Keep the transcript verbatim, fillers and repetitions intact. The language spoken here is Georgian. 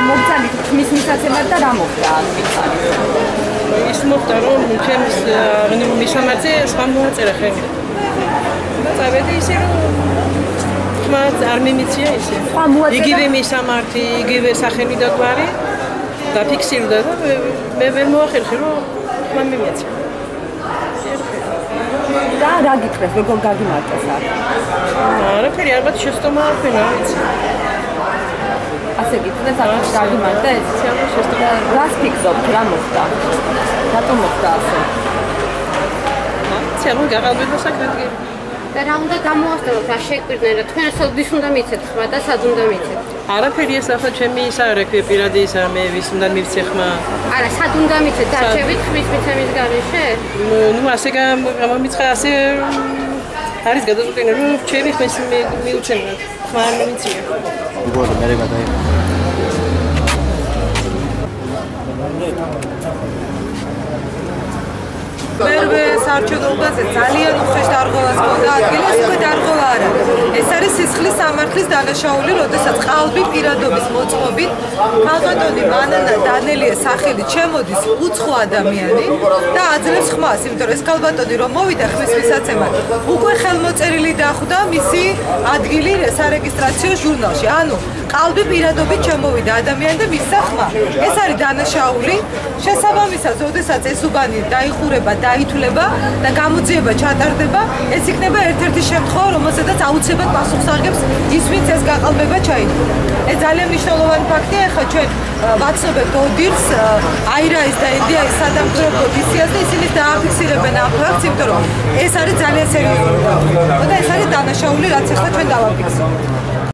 მოგწალით ხმის მისაცემად და რა მოხდა მიცალით? ის მოხდა რომ ჩემს მისამართზე სხვა მოაწერა ხელი. და წავედი ისე რომ ხმა არ მიმიცია ისე. იგივე მისამართი, იგივე სახელი და გვარი დაფიქსირდა და მე ვერ მოახერხე რომ ხმა მიმიცია. და რა გიქრეს, როგორ გაგიმარტეს აქ? არაფერი, ალბათ შეცდომა არ ვქნა, ვიცი. ასე გიქრეს, აქ გაგიმარტეს? შეცდომა. რას ფიქრობთ, რა მოხდა? რატომ მოხდა ასე? ცემო გაღალბება საკრატგი. და რა უნდა გამოასწოროთ, რა შეგვირდნენ და თქვენ სოდის უნდა მიცეთ ხმა და სად უნდა მიცეთ? არაფერი ეს ახლა ჩემი ისა რეკვი პირადი ისა მე ვის უნდა მივცე ხმა. არა, სად უნდა მიცეთ? დარჩებით ხმის მიცემის გარეშე? ნუ ასე გამომიცხა ასე არის გადაწყვეტილი რომ ჩემი ხმის მიუჩენოთ. ხმა არ მიმიცია. უბრალოდ მე გადაი. მერვე საარჩევნოებაზე ძალიან უხეშ დარღვევას მქონდა ადგილი, ეს უკვე დარღვევა არ არის. ეს არის სისხლის სამართლის დანაშაული, როდესაც ყალბი პირადობის მოწმობით ქალბატონი მანანა დანელია სახელით შემოდის უცხო ადამიანი და აძლევს ხმას, იმიტომ რომ ეს ქალბატონი რომ მოვიდა ხმის მისაცემად, უკვე ხელმოწერილი დახვდა მისი ადგილი სარეგისტრაციო ჟურნალში. ანუ ყალბი პირადობით შემოვიდა ადამიანი და მისცა ხმა. ეს არის დანაშაული. შესაბამისად, როდესაც ეს უბანი დაიხურება, დაითვლება და გამოძიება ჩატარდება, ეს იქნება ერთ-ერთი შემთხვევა, რომელსაც აუცილებლად პასუხს აღებს ის, ვინც ეს გაყალბება ჩაიდო. ეს ძალიან მნიშვნელოვანი ფაქტია, ახლა ჩვენ ვაცნობებთ ოდირს, აირაის და ინდიაის სადამკვირვებლო მისიას და ისინი დააფიქსირებენ ამ ფაქტს, იმიტომ რომ ეს არის ძალიან სერიოზული და ეს არის დანაშაული, რაც ახლა ჩვენ დავაფიქსირებთ.